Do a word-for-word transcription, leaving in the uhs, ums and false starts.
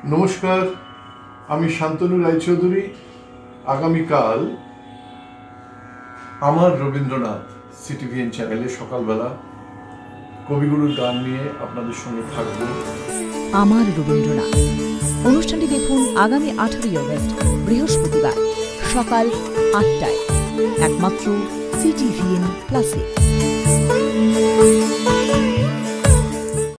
নমস্কার, আমি শান্তনু রায়চৌধুরী। আগামীকাল আমার রবীন্দ্রনাথ সিটিভিএন চ্যানেলে সকালবেলা কবিগুরুর গান নিয়ে আপনাদের সঙ্গে থাকব। আমার রবীন্দ্রনাথ অনুষ্ঠানটি দেখুন আগামী আঠারোই অগস্ট বৃহস্পতিবার সকাল আটটায় একমাত্র সিটিভিএন প্লাসে।